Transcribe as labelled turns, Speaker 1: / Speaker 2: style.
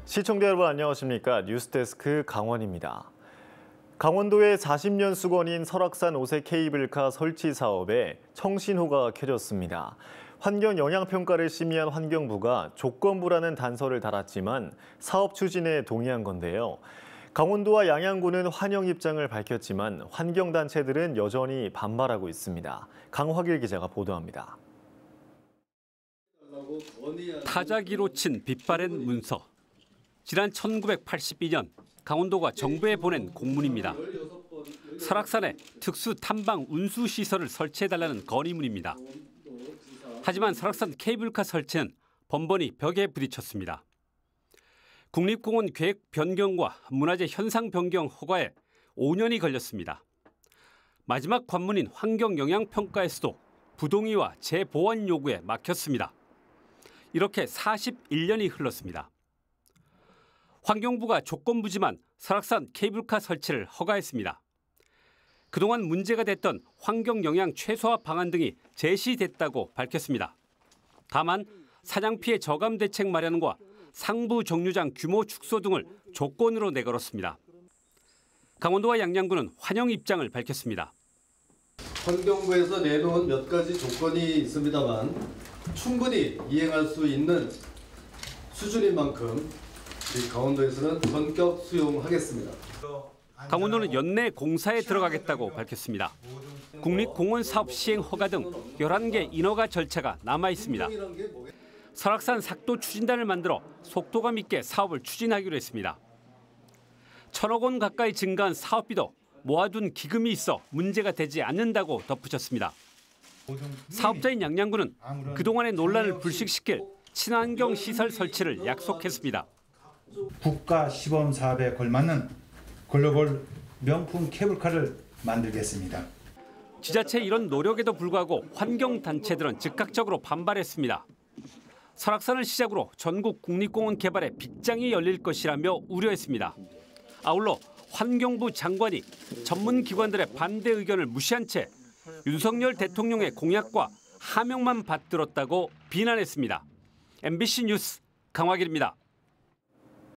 Speaker 1: 시청자 여러분 안녕하십니까? 뉴스데스크 강원입니다. 강원도의 40년 수건인 설악산 오색 케이블카 설치 사업에 청신호가 켜졌습니다. 환경 영향평가를 심의한 환경부가 조건부라는 단서를 달았지만 사업 추진에 동의한 건데요. 강원도와 양양군은 환영 입장을 밝혔지만 환경단체들은 여전히 반발하고 있습니다. 강화길 기자가 보도합니다.
Speaker 2: 타자기로 친 빛바랜 문서. 지난 1982년 강원도가 정부에 보낸 공문입니다. 설악산에 특수 탐방 운수 시설을 설치해달라는 건의문입니다. 하지만 설악산 케이블카 설치는 번번이 벽에 부딪혔습니다. 국립공원 계획 변경과 문화재 현상 변경 허가에 5년이 걸렸습니다. 마지막 관문인 환경영향평가에서도 부동의와 재보완 요구에 막혔습니다. 이렇게 41년이 흘렀습니다. 환경부가 조건부지만 설악산 케이블카 설치를 허가했습니다. 그동안 문제가 됐던 환경영향 최소화 방안 등이 제시됐다고 밝혔습니다. 다만 사냥 피해 저감 대책 마련과 상부 정류장 규모 축소 등을 조건으로 내걸었습니다. 강원도와 양양군은 환영 입장을 밝혔습니다.
Speaker 3: 환경부에서 내놓은 몇 가지 조건이 있습니다만 충분히 이행할 수 있는 수준인 만큼 강원도에서는 전격 수용하겠습니다.
Speaker 2: 강원도는 연내 공사에 들어가겠다고 밝혔습니다. 국립공원 사업 시행 허가 등 11개 인허가 절차가 남아 있습니다. 설악산 삭도 추진단을 만들어 속도감 있게 사업을 추진하기로 했습니다. 1,000억 원 가까이 증가한 사업비도 모아둔 기금이 있어 문제가 되지 않는다고 덧붙였습니다. 사업자인 양양군은 그동안의 논란을 불식시킬 친환경 시설 설치를 약속했습니다.
Speaker 4: 국가 시범 사업에 걸맞는 글로벌 명품 케이블카를 만들겠습니다.
Speaker 2: 지자체 이런 노력에도 불구하고 환경단체들은 즉각적으로 반발했습니다. 설악산을 시작으로 전국 국립공원 개발에 빗장이 열릴 것이라며 우려했습니다. 아울러 환경부 장관이 전문기관들의 반대 의견을 무시한 채 윤석열 대통령의 공약과 하명만 받들었다고 비난했습니다. MBC 뉴스 강화길입니다.